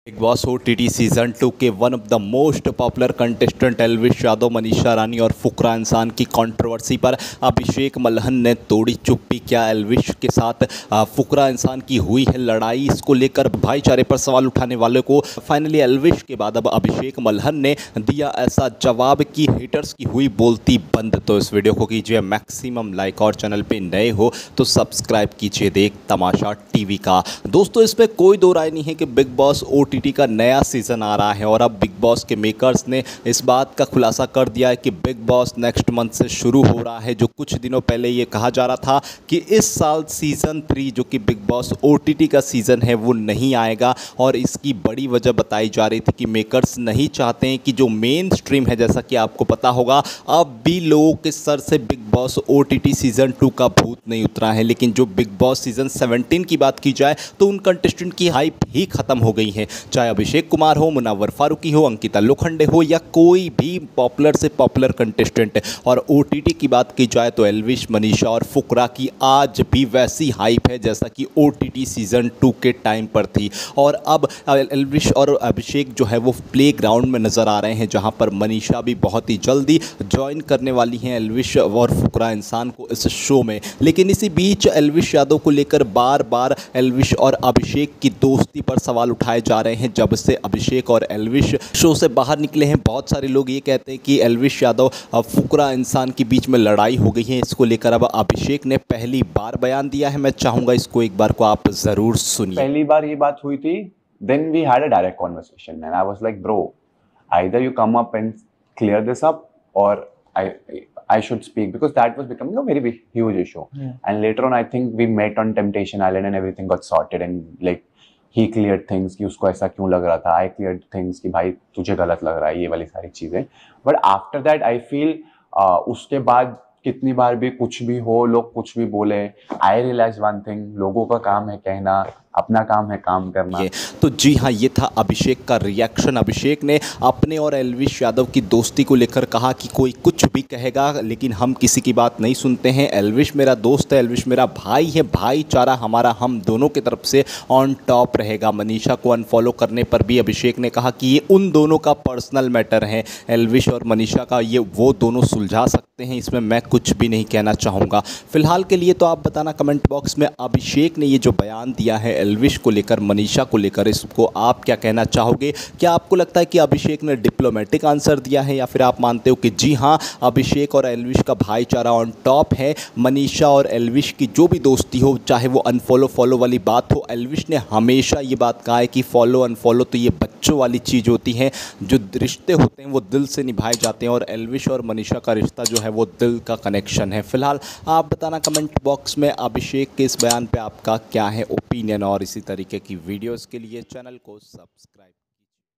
Big Boss OTT season 2 के one of the most popular contestant Elvish Yadav, Manisha Rani और फुकरा इंसान की कंट्रोवर्सी पर अभिषेक मल्हन ने तोड़ी चुप्पी। क्या एल्विश के साथ फुकरा इंसान की हुई है लड़ाई? इसको लेकर भाईचारे पर सवाल उठाने वालों को फाइनली एल्विश के बाद अब अभिषेक मल्हन ने दिया ऐसा जवाब कि हेटर्स की हुई बोलती बंद। तो इस वीडियो को कीजिए मैक्सिमम लाइक और चैनल पे नए हो तो सब्सक्राइब कीजिए देख तमाशा टीवी का। दोस्तों, इसमें कोई दो राय नहीं है कि बिग बॉस ओटीटी का नया सीज़न आ रहा है और अब बिग बॉस के मेकर्स ने इस बात का खुलासा कर दिया है कि बिग बॉस नेक्स्ट मंथ से शुरू हो रहा है। जो कुछ दिनों पहले ये कहा जा रहा था कि इस साल सीज़न 3 जो कि बिग बॉस ओटीटी का सीज़न है वो नहीं आएगा, और इसकी बड़ी वजह बताई जा रही थी कि मेकर्स नहीं चाहते हैं कि जो मेन स्ट्रीम है, जैसा कि आपको पता होगा, अब भी लोगों के सर से बिग बॉस ओटीटी सीज़न 2 का भूत नहीं उतरा है। लेकिन जो बिग बॉस सीज़न 17 की बात की जाए तो उन कंटेस्टेंट की हाइप ही खत्म हो गई है। चाहे अभिषेक कुमार हो, मुनव्वर फारूकी हो, अंकिता लोखंडे हो या कोई भी पॉपुलर से पॉपुलर कंटेस्टेंट। और ओटीटी की बात की जाए तो एल्विश, मनीषा और फुकरा की आज भी वैसी हाइप है जैसा कि ओटीटी सीज़न 2 के टाइम पर थी। और अब एल्विश और अभिषेक जो है वो प्ले ग्राउंड में नज़र आ रहे हैं, जहां पर मनीषा भी बहुत ही जल्दी ज्वाइन करने वाली हैं एल्विश और फुकरा इंसान को इस शो में। लेकिन इसी बीच एल्विश यादव को लेकर बार बार एल्विश और अभिषेक की दोस्ती पर सवाल उठाए जा रहे हैं। जब से अभिषेक और एल्विश शो से बाहर निकले हैं, बहुत सारे लोग ये कहते हैं कि एल्विश यादव फुकरा इंसान के बीच में लड़ाई हो गई है। इसको लेकर अब अभिषेक ने पहली बार बयान दिया है। मैं चाहूँगा इसको एक बार को आप ज़रूर सुनिए। पहली बार ये बात हुई थी, then we had a direct conversation and I was like, bro, either you come up and clear this up or I should speak, because that was becoming a very big, huge issue. And later on I think we met on Temptation Island and everything got sorted and like he cleared things कि उसको ऐसा क्यों लग रहा था, I cleared things कि भाई तुझे गलत लग रहा है, ये वाली सारी चीजें। But after that I feel उसके बाद कितनी बार भी कुछ भी हो, लोग कुछ भी बोले, I realized one thing, लोगों का काम है कहना, अपना काम है काम करना। तो जी हाँ, ये था अभिषेक का रिएक्शन। अभिषेक ने अपने और एल्विश यादव की दोस्ती को लेकर कहा कि कोई कुछ भी कहेगा लेकिन हम किसी की बात नहीं सुनते हैं। एल्विश मेरा दोस्त है, एल्विश मेरा भाई है, भाईचारा हमारा हम दोनों की तरफ से ऑन टॉप रहेगा। मनीषा को अनफॉलो करने पर भी अभिषेक ने कहा कि ये उन दोनों का पर्सनल मैटर है, एल्विश और मनीषा का, ये वो दोनों सुलझा सकते हैं, इसमें मैं कुछ भी नहीं कहना चाहूँगा। फिलहाल के लिए तो आप बताना कमेंट बॉक्स में, अभिषेक ने ये जो बयान दिया है एल्विश को लेकर, मनीषा को लेकर, इसको आप क्या कहना चाहोगे? क्या आपको लगता है कि अभिषेक ने डिप्लोमेटिक आंसर दिया है, या फिर आप मानते हो कि जी हाँ, अभिषेक और एल्विश का भाईचारा ऑन टॉप है? मनीषा और एल्विश की जो भी दोस्ती हो, चाहे वो अनफॉलो फॉलो वाली बात हो, एल्विश ने हमेशा ये बात कहा है कि फॉलो अनफॉलो तो ये बच्चों वाली चीज़ होती है, जो रिश्ते होते हैं वो दिल से निभाए जाते हैं, और एल्विश और मनीषा का रिश्ता जो है वो दिल का कनेक्शन है। फिलहाल आप बताना कमेंट बॉक्स में अभिषेक के इस बयान पे आपका क्या है ओपिनियन, और इसी तरीके की वीडियोस के लिए चैनल को सब्सक्राइब